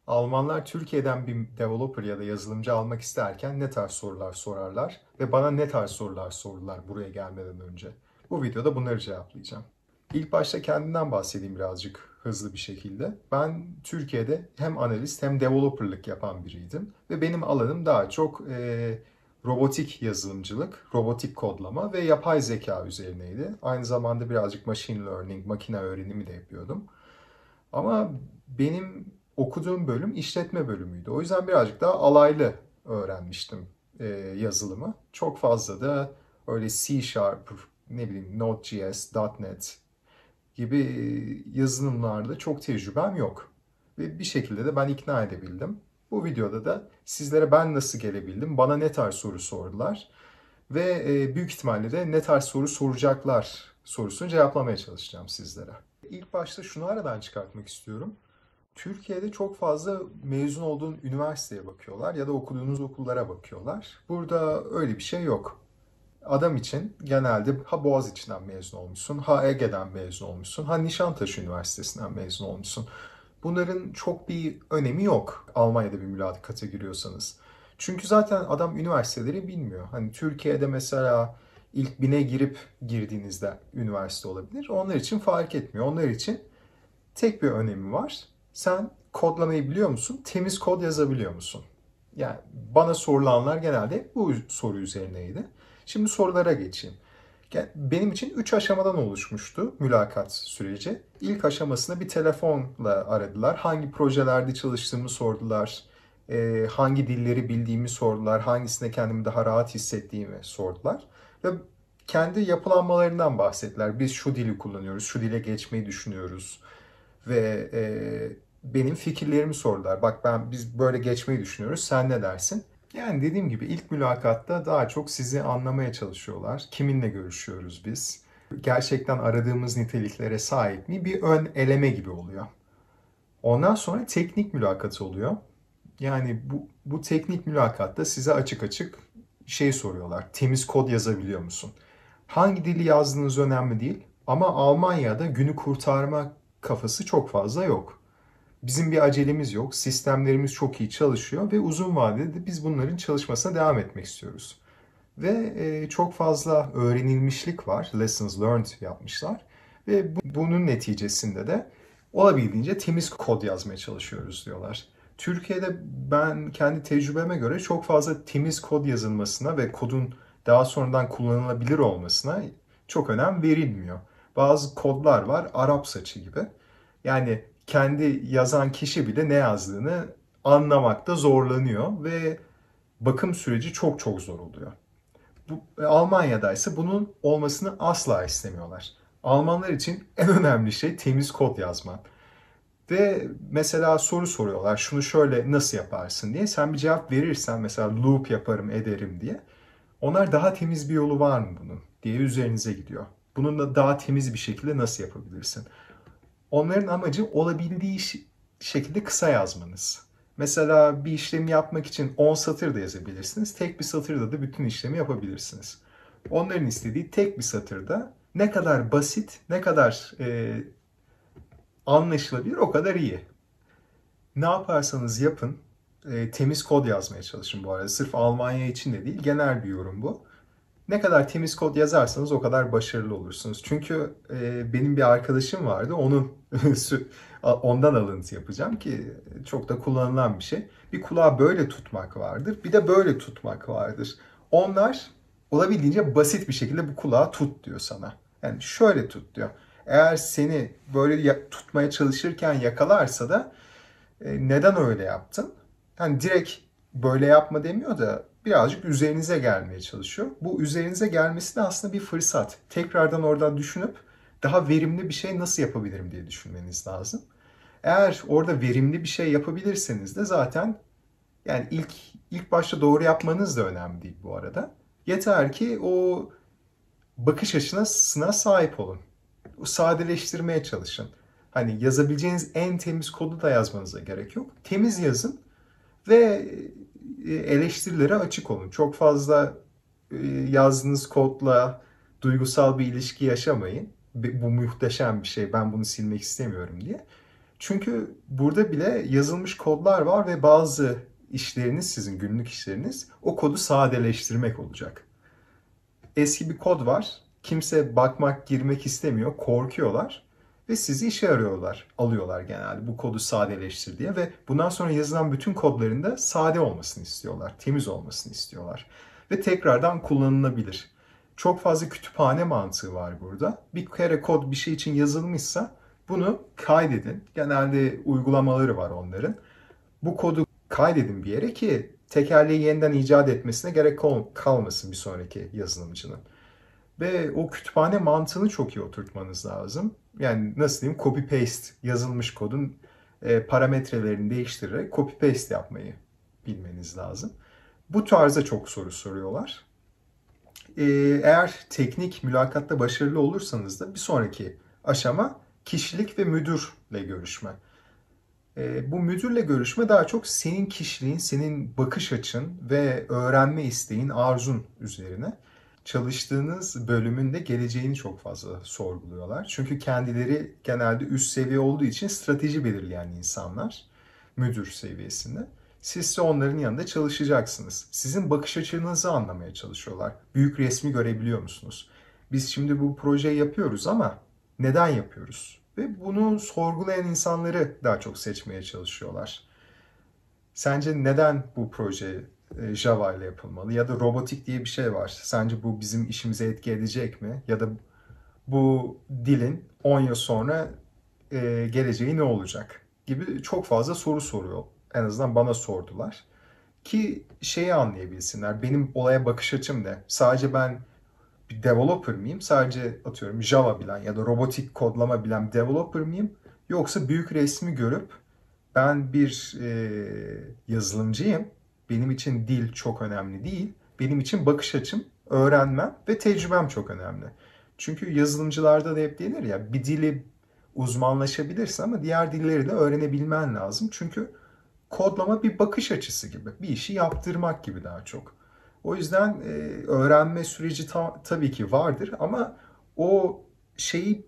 Almanlar Türkiye'den bir developer ya da yazılımcı almak isterken ne tarz sorular sorarlar ve bana ne tarz sorular sordular buraya gelmeden önce. Bu videoda bunları cevaplayacağım. İlk başta kendimden bahsedeyim birazcık hızlı bir şekilde. Ben Türkiye'de hem analist hem developerlık yapan biriydim ve benim alanım daha çok robotik yazılımcılık, robotik kodlama ve yapay zeka üzerineydi. Aynı zamanda birazcık machine learning, makine öğrenimi de yapıyordum. Ama benim okuduğum bölüm işletme bölümüydü. O yüzden birazcık daha alaylı öğrenmiştim yazılımı. Çok fazla da öyle C Sharp, ne bileyim Node.js, .NET gibi yazılımlarda çok tecrübem yok. Ve bir şekilde de ben ikna edebildim. Bu videoda da sizlere ben nasıl gelebildim, bana ne tarz soru sordular ve büyük ihtimalle de ne tarz soru soracaklar sorusunu cevaplamaya çalışacağım sizlere. İlk başta şunu aradan çıkartmak istiyorum. Türkiye'de çok fazla mezun olduğun üniversiteye bakıyorlar ya da okuduğunuz okullara bakıyorlar. Burada öyle bir şey yok. Adam için genelde ha Boğaziçi'nden mezun olmuşsun, ha Ege'den mezun olmuşsun, ha Nişantaşı Üniversitesi'nden mezun olmuşsun. Bunların çok bir önemi yok Almanya'da bir mülakata giriyorsanız. Çünkü zaten adam üniversiteleri bilmiyor. Hani Türkiye'de mesela ilk bine girdiğinizde üniversite olabilir. Onlar için fark etmiyor. Onlar için tek bir önemi var. Sen kodlamayı biliyor musun? Temiz kod yazabiliyor musun? Yani bana sorulanlar genelde bu soru üzerineydi. Şimdi sorulara geçeyim. Benim için 3 aşamadan oluşmuştu mülakat süreci. İlk aşamasında bir telefonla aradılar. Hangi projelerde çalıştığımı sordular. Hangi dilleri bildiğimi sordular. Hangisinde kendimi daha rahat hissettiğimi sordular. Ve kendi yapılanmalarından bahsettiler. Biz şu dili kullanıyoruz, şu dile geçmeyi düşünüyoruz. Ve benim fikirlerimi sordular. Bak biz böyle geçmeyi düşünüyoruz. Sen ne dersin? Yani dediğim gibi ilk mülakatta daha çok sizi anlamaya çalışıyorlar. Kiminle görüşüyoruz biz? Gerçekten aradığımız niteliklere sahip mi? Bir ön eleme gibi oluyor. Ondan sonra teknik mülakat oluyor. Yani bu teknik mülakatta size açık açık şey soruyorlar. Temiz kod yazabiliyor musun? Hangi dili yazdığınız önemli değil. Ama Almanya'da günü kurtarma kafası çok fazla yok. Bizim bir acelemiz yok. Sistemlerimiz çok iyi çalışıyor ve uzun vadede de biz bunların çalışmasına devam etmek istiyoruz. Ve çok fazla öğrenilmişlik var. Lessons learned yapmışlar. Ve bunun neticesinde de olabildiğince temiz kod yazmaya çalışıyoruz diyorlar. Türkiye'de ben kendi tecrübeme göre çok fazla temiz kod yazılmasına ve kodun daha sonradan kullanılabilir olmasına çok önem verilmiyor. Bazı kodlar var Arap saçı gibi. Yani kendi yazan kişi bile ne yazdığını anlamakta zorlanıyor ve bakım süreci çok çok zor oluyor. Almanya'da ise bunun olmasını asla istemiyorlar. Almanlar için en önemli şey temiz kod yazman. Ve mesela soru soruyorlar, şunu şöyle nasıl yaparsın diye. Sen bir cevap verirsen mesela loop yaparım ederim diye. Onlar daha temiz bir yolu var mı bunun diye üzerinize gidiyor. Bununla daha temiz bir şekilde nasıl yapabilirsin? Onların amacı olabildiği şekilde kısa yazmanız. Mesela bir işlemi yapmak için 10 satır da yazabilirsiniz. Tek bir satırda da bütün işlemi yapabilirsiniz. Onların istediği tek bir satırda ne kadar basit, ne kadar anlaşılabilir o kadar iyi. Ne yaparsanız yapın, temiz kod yazmaya çalışın bu arada. Sırf Almanya için de değil, genel bir yorum bu. Ne kadar temiz kod yazarsanız o kadar başarılı olursunuz. Çünkü benim bir arkadaşım vardı. Ondan alıntı yapacağım ki çok da kullanılan bir şey. Bir kulağı böyle tutmak vardır, bir de böyle tutmak vardır. Onlar olabildiğince basit bir şekilde bu kulağı tut diyor sana. Yani şöyle tut diyor. Eğer seni böyle tutmaya çalışırken yakalarsa da neden öyle yaptın? Yani direkt böyle yapma demiyor da birazcık üzerinize gelmeye çalışıyor. Bu üzerinize gelmesi de aslında bir fırsat. Tekrardan oradan düşünüp daha verimli bir şey nasıl yapabilirim diye düşünmeniz lazım. Eğer orada verimli bir şey yapabilirseniz de zaten yani ilk başta doğru yapmanız da önemli değil bu arada. Yeter ki o bakış açısına sahip olun. O sadeleştirmeye çalışın. Hani yazabileceğiniz en temiz kodu da yazmanıza gerek yok. Temiz yazın ve eleştirilere açık olun. Çok fazla yazdığınız kodla duygusal bir ilişki yaşamayın. Bu muhteşem bir şey, ben bunu silmek istemiyorum diye. Çünkü burada bile yazılmış kodlar var ve bazı işleriniz, sizin günlük işleriniz o kodu sadeleştirmek olacak. Eski bir kod var. Kimse bakmak, girmek istemiyor. Korkuyorlar. Ve sizi işe alıyorlar genelde bu kodu sadeleştir diye. Ve bundan sonra yazılan bütün kodların da sade olmasını istiyorlar. Temiz olmasını istiyorlar. Ve tekrardan kullanılabilir. Çok fazla kütüphane mantığı var burada. Bir kere kod bir şey için yazılmışsa bunu kaydedin. Genelde uygulamaları var onların. Bu kodu kaydedin bir yere ki tekerleği yeniden icat etmesine gerek kalmasın bir sonraki yazılımcının. Ve o kütüphane mantığını çok iyi oturtmanız lazım. Yani nasıl diyeyim, copy paste yazılmış kodun parametrelerini değiştirerek copy paste yapmayı bilmeniz lazım. Bu tarzda çok soru soruyorlar. Eğer teknik mülakatta başarılı olursanız da bir sonraki aşama kişilik ve müdürle görüşme. Bu müdürle görüşme daha çok senin kişiliğin, senin bakış açın ve öğrenme isteğin, arzun üzerine. Çalıştığınız bölümün de geleceğini çok fazla sorguluyorlar. Çünkü kendileri genelde üst seviye olduğu için strateji belirleyen insanlar, müdür seviyesinde. Siz ise onların yanında çalışacaksınız. Sizin bakış açınızı anlamaya çalışıyorlar. Büyük resmi görebiliyor musunuz? Biz şimdi bu projeyi yapıyoruz ama neden yapıyoruz? Ve bunu sorgulayan insanları daha çok seçmeye çalışıyorlar. Sence neden bu proje Java ile yapılmalı? Ya da robotik diye bir şey var. Sence bu bizim işimize etki edecek mi? Ya da bu dilin 10 yıl sonra geleceği ne olacak? Gibi çok fazla soru soruyor. En azından bana sordular. Ki şeyi anlayabilsinler. Benim olaya bakış açım ne? Sadece ben bir developer mıyım? Sadece atıyorum Java bilen ya da robotik kodlama bilen bir developer mıyım? Yoksa büyük resmi görüp ben bir yazılımcıyım. Benim için dil çok önemli değil. Benim için bakış açım, öğrenmem ve tecrübem çok önemli. Çünkü yazılımcılarda da hep denir ya, bir dili uzmanlaşabilirsin ama diğer dilleri de öğrenebilmen lazım. Çünkü kodlama bir bakış açısı gibi, bir işi yaptırmak gibi daha çok. O yüzden öğrenme süreci tabii ki vardır ama o şeyi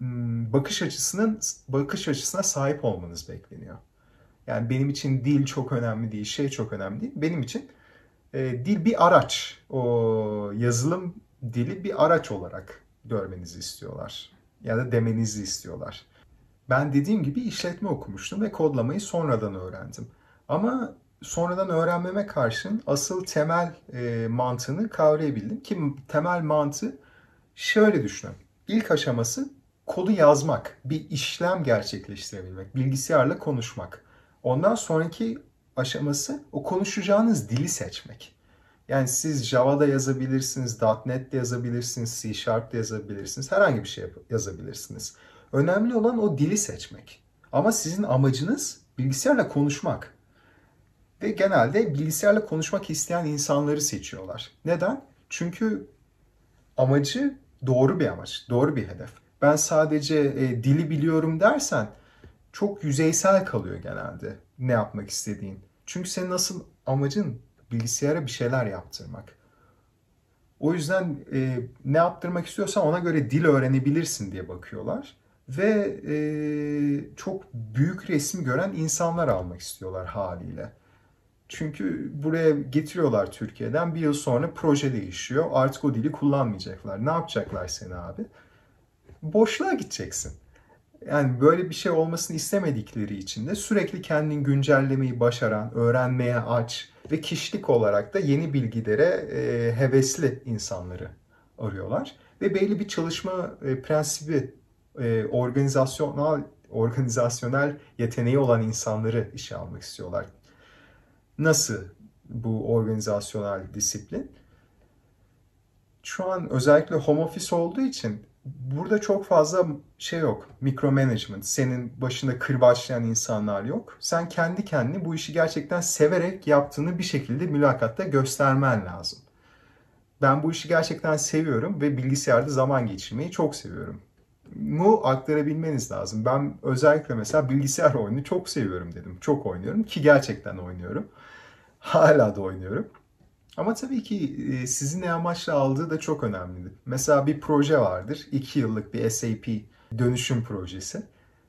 bakış açısına sahip olmanız bekleniyor. Yani benim için dil çok önemli değil, şey çok önemli değil. Benim için dil bir araç. O yazılım dili bir araç olarak görmenizi istiyorlar. Ya da demenizi istiyorlar. Ben dediğim gibi işletme okumuştum ve kodlamayı sonradan öğrendim. Ama sonradan öğrenmeme karşın asıl temel mantığını kavrayabildim. Ki temel mantığı şöyle düşünün. İlk aşaması kodu yazmak, bir işlem gerçekleştirebilmek, bilgisayarla konuşmak. Ondan sonraki aşaması o konuşacağınız dili seçmek. Yani siz Java'da yazabilirsiniz, .NET'de yazabilirsiniz, C Sharp'da yazabilirsiniz, herhangi bir şey yazabilirsiniz. Önemli olan o dili seçmek. Ama sizin amacınız bilgisayarla konuşmak. Ve genelde bilgisayarla konuşmak isteyen insanları seçiyorlar. Neden? Çünkü amacı doğru bir amaç, doğru bir hedef. Ben sadece dili biliyorum dersen çok yüzeysel kalıyor genelde ne yapmak istediğin. Çünkü senin asıl amacın bilgisayara bir şeyler yaptırmak. O yüzden ne yaptırmak istiyorsan ona göre dil öğrenebilirsin diye bakıyorlar. Ve çok büyük resim gören insanlar almak istiyorlar haliyle. Çünkü buraya getiriyorlar Türkiye'den, bir yıl sonra proje değişiyor. Artık o dili kullanmayacaklar. Ne yapacaklar seni abi? Boşluğa gideceksin. Yani böyle bir şey olmasını istemedikleri için de sürekli kendini güncellemeyi başaran, öğrenmeye aç ve kişilik olarak da yeni bilgilere hevesli insanları arıyorlar. Ve belli bir çalışma prensibi, organizasyonel yeteneği olan insanları işe almak istiyorlar. Nasıl bu organizasyonel disiplin? Şu an özellikle home office olduğu için burada çok fazla şey yok. Micromanagement, senin başında kırbaçlayan insanlar yok. Sen kendi kendine bu işi gerçekten severek yaptığını bir şekilde mülakatta göstermen lazım. Ben bu işi gerçekten seviyorum ve bilgisayarda zaman geçirmeyi çok seviyorum. Bu aktarabilmeniz lazım. Ben özellikle mesela bilgisayar oyunu çok seviyorum dedim. Çok oynuyorum ki gerçekten oynuyorum. Hala da oynuyorum. Ama tabii ki sizi ne amaçla aldığı da çok önemli. Mesela bir proje vardır. 2 yıllık bir SAP dönüşüm projesi.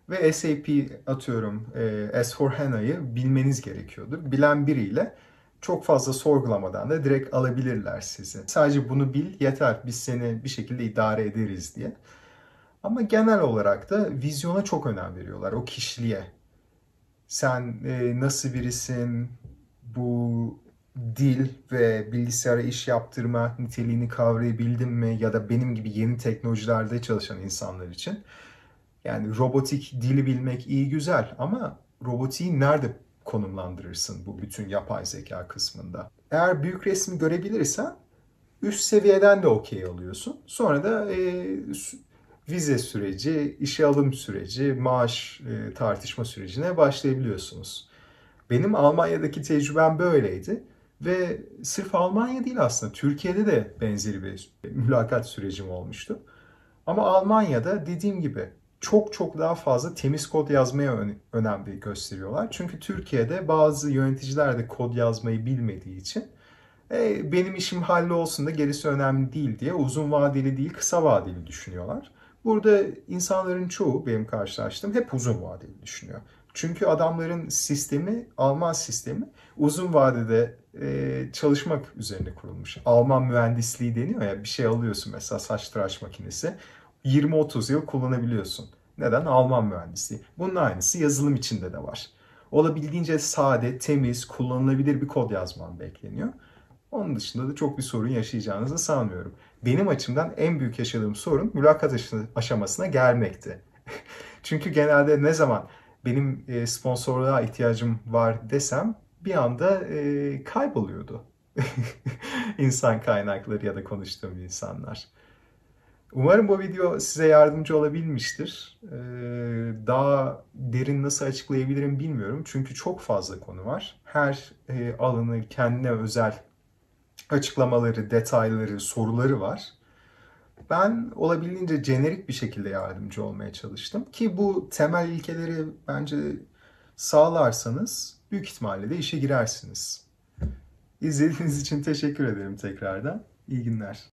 ve SAP atıyorum S4HANA'yı bilmeniz gerekiyordur. Bilen biriyle çok fazla sorgulamadan da direkt alabilirler sizi. Sadece bunu bil yeter, biz seni bir şekilde idare ederiz diye. Ama genel olarak da vizyona çok önem veriyorlar, o kişiliğe. Sen nasıl birisin, bu dil ve bilgisayara iş yaptırma niteliğini kavrayabildin mi, ya da benim gibi yeni teknolojilerde çalışan insanlar için. Yani robotik dili bilmek iyi güzel ama robotiği nerede konumlandırırsın bu bütün yapay zeka kısmında? Eğer büyük resmi görebilirsen üst seviyeden de okey alıyorsun. Sonra da vize süreci, işe alım süreci, maaş tartışma sürecine başlayabiliyorsunuz. Benim Almanya'daki tecrübem böyleydi. Ve sırf Almanya değil, aslında Türkiye'de de benzeri bir mülakat sürecim olmuştu. Ama Almanya'da dediğim gibi çok çok daha fazla temiz kod yazmaya önem gösteriyorlar. Çünkü Türkiye'de bazı yöneticiler de kod yazmayı bilmediği için benim işim hallolsun da gerisi önemli değil diye uzun vadeli değil kısa vadeli düşünüyorlar. Burada insanların çoğu, benim karşılaştığım, hep uzun vadeli düşünüyor. Çünkü adamların sistemi, Alman sistemi uzun vadede çalışmak üzerine kurulmuş. Alman mühendisliği deniyor ya, bir şey alıyorsun mesela saç tıraş makinesi, 20-30 yıl kullanabiliyorsun. Neden? Alman mühendisliği. Bunun aynısı yazılım içinde de var. Olabildiğince sade, temiz, kullanılabilir bir kod yazman bekleniyor. Onun dışında da çok bir sorun yaşayacağınızı sanmıyorum. Benim açımdan en büyük yaşadığım sorun mülakat aşamasına gelmekti. Çünkü genelde ne zaman benim sponsorluğa ihtiyacım var desem bir anda kayboluyordu. İnsan kaynakları ya da konuştuğum insanlar. Umarım bu video size yardımcı olabilmiştir. Daha derin nasıl açıklayabilirim bilmiyorum. Çünkü çok fazla konu var. Her alanı kendine özel açıklamaları, detayları, soruları var. Ben olabildiğince jenerik bir şekilde yardımcı olmaya çalıştım. Ki bu temel ilkeleri bence sağlarsanız büyük ihtimalle de işe girersiniz. İzlediğiniz için teşekkür ederim tekrardan. İyi günler.